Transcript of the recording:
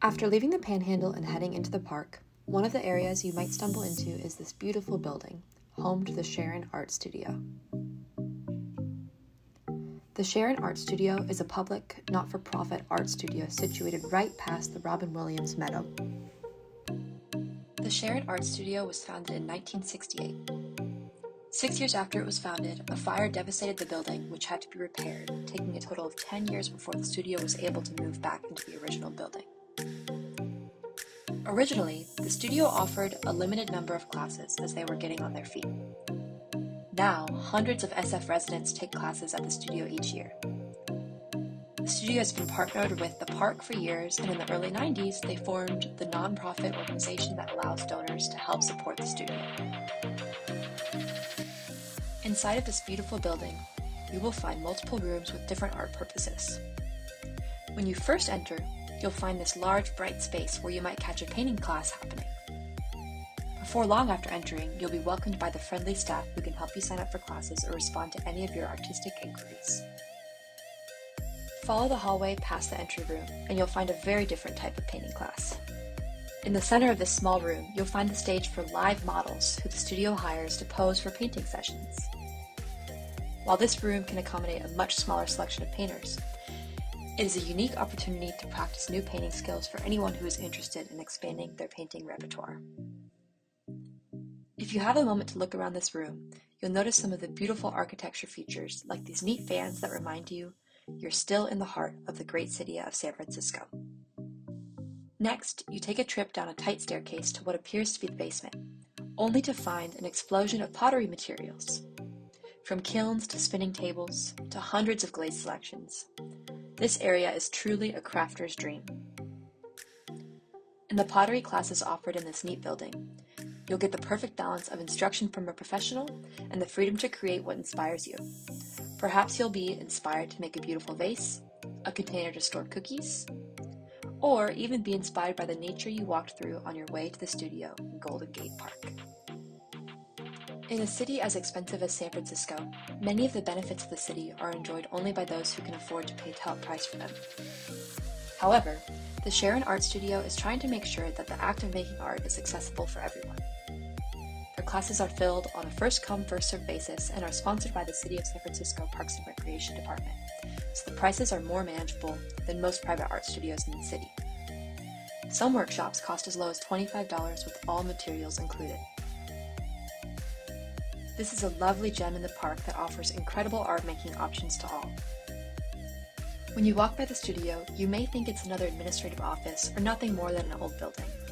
After leaving the Panhandle and heading into the park, one of the areas you might stumble into is this beautiful building, home to the Sharon Art Studio. The Sharon Art Studio is a public, not-for-profit art studio situated right past the Robin Williams Meadow. The Sharon Art Studio was founded in 1968. 6 years after it was founded, a fire devastated the building, which had to be repaired, taking a total of 10 years before the studio was able to move back into the original building. Originally, the studio offered a limited number of classes as they were getting on their feet. Now, hundreds of SF residents take classes at the studio each year. The studio has been partnered with the park for years, and in the early 90s, they formed the nonprofit organization that allows donors to help support the studio. Inside of this beautiful building, you will find multiple rooms with different art purposes. When you first enter, you'll find this large, bright space where you might catch a painting class happening. Before long after entering, you'll be welcomed by the friendly staff who can help you sign up for classes or respond to any of your artistic inquiries. Follow the hallway past the entry room, and you'll find a very different type of painting class. In the center of this small room, you'll find the stage for live models who the studio hires to pose for painting sessions. While this room can accommodate a much smaller selection of painters, it is a unique opportunity to practice new painting skills for anyone who is interested in expanding their painting repertoire. If you have a moment to look around this room, you'll notice some of the beautiful architecture features, like these neat fans that remind you you're still in the heart of the great city of San Francisco. Next, you take a trip down a tight staircase to what appears to be the basement, only to find an explosion of pottery materials. From kilns to spinning tables to hundreds of glaze selections, this area is truly a crafter's dream. In the pottery classes offered in this neat building, you'll get the perfect balance of instruction from a professional and the freedom to create what inspires you. Perhaps you'll be inspired to make a beautiful vase, a container to store cookies, or even be inspired by the nature you walked through on your way to the studio in Golden Gate Park. In a city as expensive as San Francisco, many of the benefits of the city are enjoyed only by those who can afford to pay top price for them. However, the Sharon Art Studio is trying to make sure that the act of making art is accessible for everyone. Their classes are filled on a first-come, first-served basis and are sponsored by the City of San Francisco Parks and Recreation Department, so the prices are more manageable than most private art studios in the city. Some workshops cost as low as $25 with all materials included. This is a lovely gem in the park that offers incredible art-making options to all. When you walk by the studio, you may think it's another administrative office or nothing more than an old building.